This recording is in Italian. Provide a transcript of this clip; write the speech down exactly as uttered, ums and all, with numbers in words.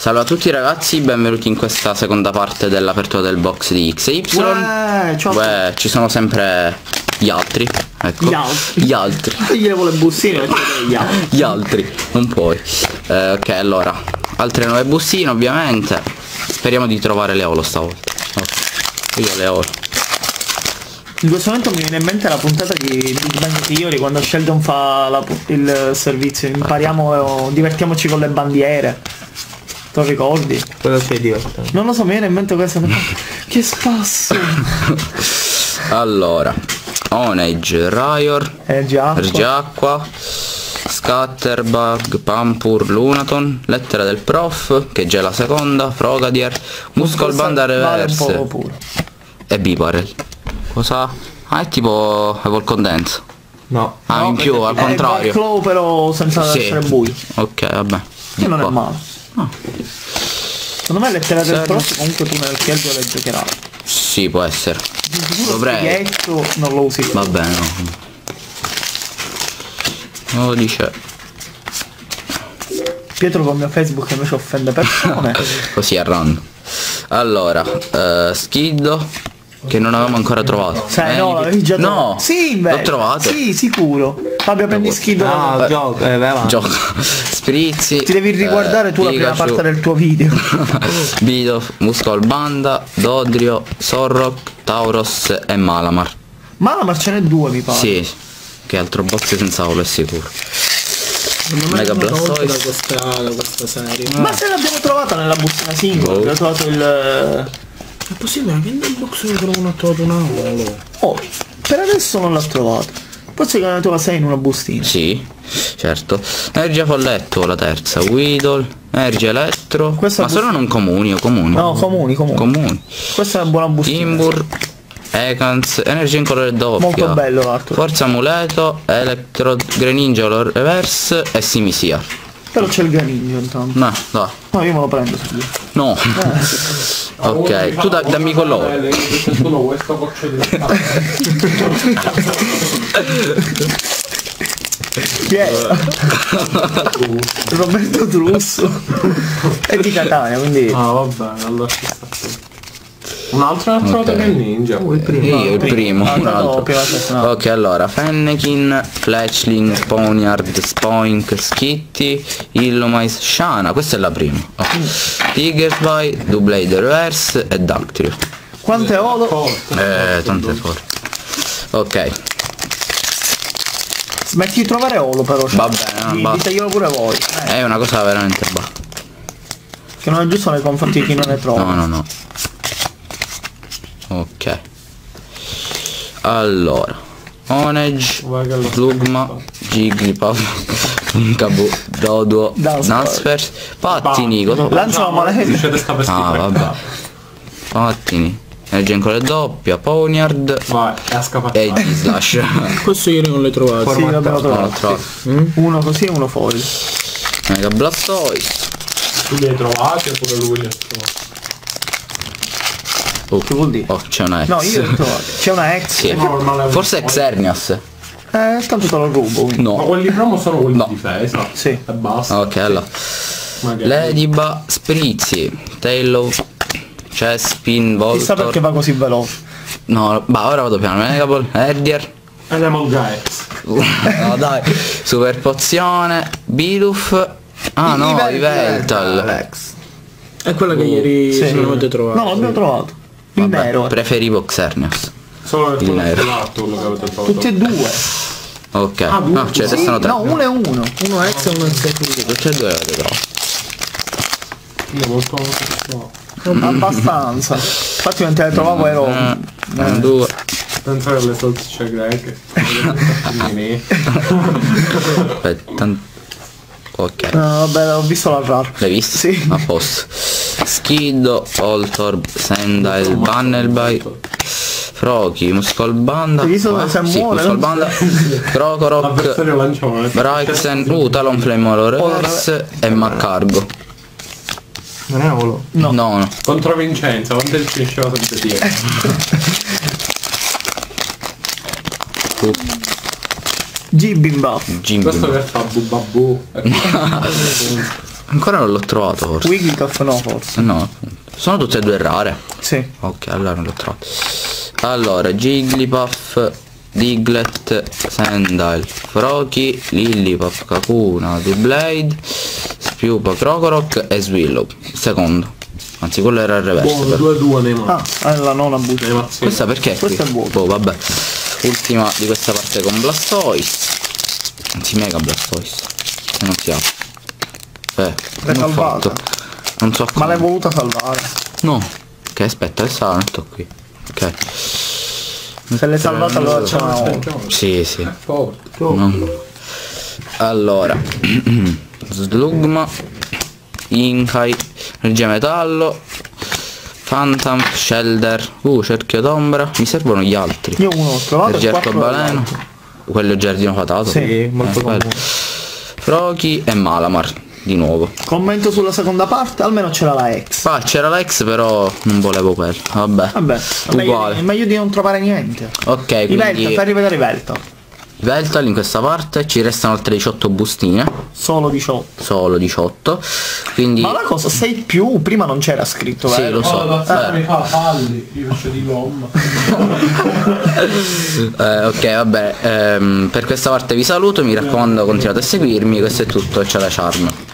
Salve a tutti ragazzi, benvenuti in questa seconda parte dell'apertura del box di X Y. Uè, Beh, ci sono sempre gli altri. Ecco. Gli altri. Gli altri. Io gli levo le bustine. Gli altri. Gli altri, non puoi. Eh, ok, allora. Altre nuove bustine ovviamente. Speriamo di trovare le Olo stavolta. Okay. Io le Olo. In questo momento mi viene in mente la puntata di Big Bang Theory quando Sheldon fa la, il servizio. Impariamo, divertiamoci con le bandiere. Te lo ricordi? Cosa sei divertente? Non lo so, mi viene in mente questo. Che spasso! Allora, Onage, Raior, Ergiacqua, Scatterbug, Pampur, Lunaton, Lettera del Prof, che già è la seconda, Frogadier, Muscolbanda Reverse e Bibarel. Cosa? Ah, è tipo Evol Condense. No. Ah, no, in più, al contrario. È Claw però senza sì. essere bui. Ok, vabbè. Che non è male. No. Secondo me Lettera del Prof comunque tu nel chiello le giocherai. Sì, può essere. Dovrei. Non lo usi. Vabbè, no. Non lo dice. Pietro con mio Facebook invece offende persone. Così a random. Allora, uh, Skiddo, che non avevamo ancora trovato. Sai, eh, no, l'avevi già trovato. No, sì, invece. l'ho trovato. Sì, sicuro. Fabio, prendi Skiddo. Ah, gioco, eh, vai gioco. Sprizzi. Ti devi riguardare eh, tu Pikachu, la prima parte del tuo video. Bidoff, Muscolbanda, Dodrio, Sorrock, Tauros e Malamar. Malamar ce n'è due, mi pare. Sì, che altro box senza Olo è sicuro. Mega Blastoise da questa, da questa serie. Ma ah. se l'abbiamo trovata nella bustina singola, oh. Ho trovato il... È possibile che nel box ne trovo una trovato una Olo. Oh, per adesso non l'ha trovato. Forse che ne trova sei in una bustina. Sì, certo. Energia Folletto, la terza. Weedle, Energia Elettro. Questa ma sono non comuni o comuni? No, comuni, comuni. Comuni. Questa è una buona bustina. Timbur, Ekans, Energia in colore doppio. Molto bello l'altro. Forza Amuleto, Electro, Greninja Reverse e Simisia. Però c'è il Greninja intanto. No, dai. No, io me lo prendo. No. Eh. Ok, tu da, dammi quello. Chi è? Roberto Trusso. È di Catania, quindi... Ah, vabbè, allora ci sta qui. Un altro ha trovato okay. Che ninja. Oh, il primo. Io, il primo. Un altro. Ok, allora Fennekin, Fletchling, Ponyard, Spoink, Skitty, Illumais, Shana. Questa è la prima. Oh. Tigerfly, Doublade Reverse e Dactyl. Quante Olo? Eh, tante forti. Ok. Smetti di trovare Olo però. Cioè, va bene, no, diteglielo pure voi. Eh. È una cosa veramente bella. Che non è giusto nei confronti di chi non ne trova. No, no, no. Ok, allora Onage, Slugma, Jigglypuff, Inkaboo, Doduo, Dunsparce, Pattini. Lancia la moneta. Ah, vabbè. Pattini, Energia in colore doppia, Ponyard e Slash. Questo io non l'ho trovato. Sì, l'abbiamo trovato. Sì. Mm? Uno così e uno fuori. Mega Blastoise. Tu li hai trovati oppure lui li ha trovati? Oh, che vuol dire? Oh, c'è una ex. No, io l'ho trovato. C'è una ex. Sì. No, forse è Xerneas. Eh, tanto te lo rubo. No. Ma quelli promo sono quelli no. di difesa. Sì. E basta. Ok, allora. Ladyba, Sprizzi, Taillow, Chespin, Voltor. Chissà perché va così veloce. No, ma ora vado piano. Megaball, Herdier. E Lemon Gax. No, dai. Super Pozione, Biluff. Ah, no, Yveltal. È quella che ieri sì. non avete trovato. No, l'abbiamo trovato. Il Vabbè, nero. Preferivo Xerneas. Solo il nero. Quello che avete trovato. Tutti e due. Ok. Ah, no, cioè sì, restano tre. No, uno è uno. Uno ex e uno ex. Tutti e due avete trovato. Io molto molto abbastanza. Infatti mentre le trovavo ero. Un, eh. due. Pensare alle salsicce greche. Aspetta. Ok. No, vabbè, ho visto la rar. L'hai visto? Sì. A posto. Skiddo, Voltorb, Sandile, Bunnelby, Froki, Muscolbanda. Hai visto se sì, muore? Muscolbanda, Krokorok, Braixen, uh, Talonflame Reverse e Maccargo. Non è Olo? No. No, no. Contro Vincenzo, quando il finisceva sempre dietro. uh. Jimbimba. Jimbimba. Questo per fa bu babbu. Ancora non l'ho trovato forse. Wigglytuff no forse. No, appunto. Sono tutte e due rare. Sì. Ok, allora non l'ho trovato. Allora, Jigglypuff, Diglett, Sandile, Froakie, Lillipuff, Kakuna, Doublade, Spiupa, Krokorok e Swallow. Secondo. Anzi, quello era il reverso. Buono, due a due nei Ah, è la nona busta. Questa perché? Questa è vuota. Boh, vabbè. Ultima di questa parte con Blastoise. Anzi, Mega Blastoise. E non si apre. Eh, L'hai non ho salvata. fatto. Non so Ma come. l'hai voluta salvare. No. Ok, aspetta, adesso la metto qui. Ok. Se l'hai salvata allora c'è una volta. Sì, sì. Forte. No. Allora. Slugma. Inkai. Energia metallo. Phantom. Shelder. Uh, cerchio d'ombra. Mi servono gli altri. Io uno ho trovato e Energia quattro arcobaleno. dell'altro. Quello giardino fatato. Sì, molto Eh, quello. comune. Froakie e Malamar. Di nuovo. Commento sulla seconda parte, almeno c'era la ex. Ah, c'era l'ex però non volevo quello. Vabbè. Vabbè, Uguale. È meglio di non trovare niente. Ok, I quindi Veltal, fai rivedere i Veltal. Veltal in questa parte ci restano altre diciotto bustine. Solo diciotto. Solo diciotto. Quindi. Ma una cosa, sei più, prima non c'era scritto, Sì, vero? lo so. Oh, da Eh. mi fa falli, io faccio di gomma. Eh, ok, vabbè. ehm, per questa parte vi saluto. Mi raccomando, continuate a seguirmi. Questo è tutto. Ciao da Charm.